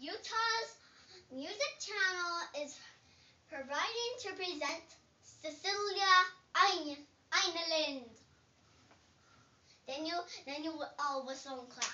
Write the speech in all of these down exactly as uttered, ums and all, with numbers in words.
Utah's music channel is providing to present Cecilia Ein Einland. Then you, then you all whistle and clap.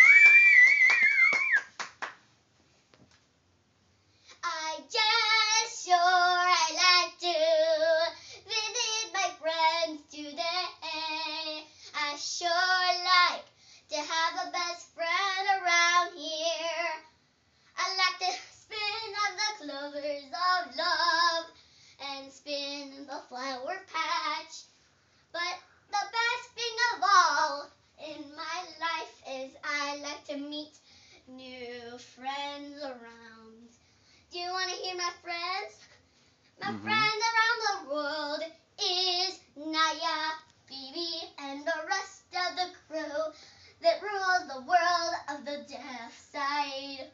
I just sure I like to visit my friends today. I sure like to have a best friend around here. I like to spin on the clovers of love and spin in the flower patch. But the best thing of all in my life is I like to meet new friends around. Do you want to hear my friends? My Mhm. friends around the world is Naya, Phoebe, and the rest of the crew that rules the world of the deaf side.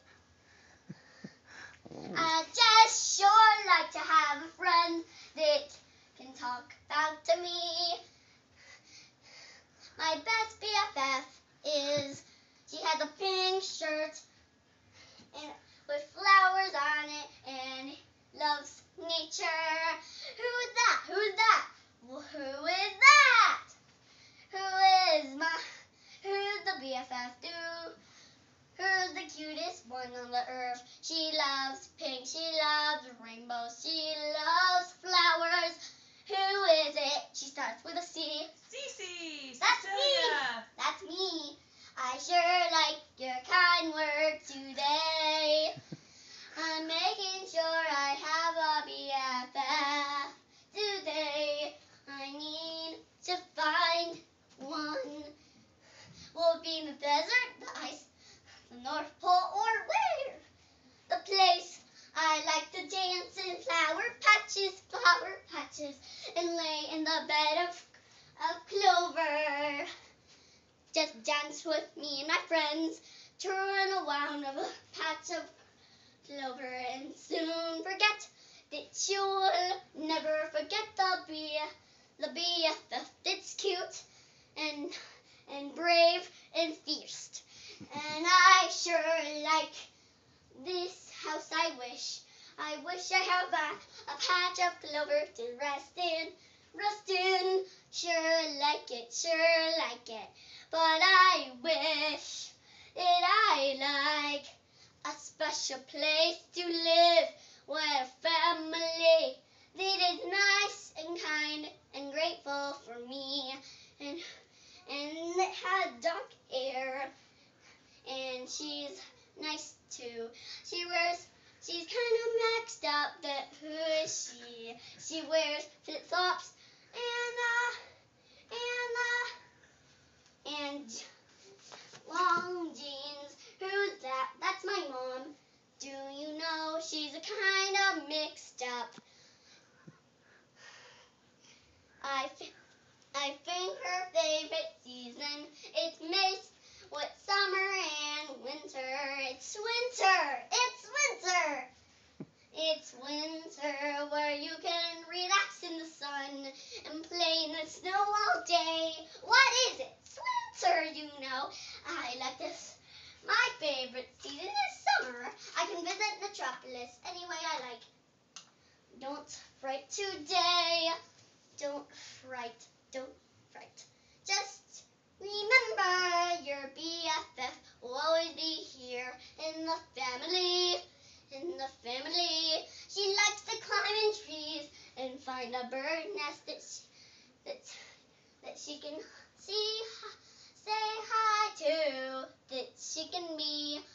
I just sure like to have a friend that can talk back to me. My best B F F is, she has a pink shirt and with flowers on it and loves nature. Who's that? Who's that? Well, who is that? Who is my, who's the B F F do? Who's the cutest one on the earth? She loves pink, she loves rainbows, she loves flowers. Who is it? She starts with a C. Cece! That's me! That's me. I sure like your kind words today. I'm making sure I have a B F F today. I need to find one. Will it be in the desert, the ice, the North Pole, or where? The place I like to dance in flower patches, flower patches, and lay in the bed of, of clover. Just dance with me and my friends, turn around of a patch of clover, and soon forget that you'll never forget the B, the B F F that's cute and and brave and fierce. And I sure like this house. I wish, I wish I have a, a patch of clover to rest in, rest in. Sure like it, sure like it. But I wish that I like a special place to live where family that is nice and kind and grateful for me, and and it has dark hair, and she's nice too. She wears, she's kind of maxed up, but who is she? She wears flip flops and uh and uh and long jeans. Who's that? That's my mom. Do you know she's a kind of mixed up? I, I think her favorite season is mixed with summer and winter. It's winter! It's winter! It's winter where you can relax in the sun and play in the snow all day. What is it? It's winter, you know. I like this. My favorite season is summer. I can visit Metropolis any way I like. Don't fright today. Don't fright. Don't fright. Just remember your B F F will always be here in the family. In the family. She likes to climb in trees and find a bird nest that she, that, that she can see, say hi to, that she can be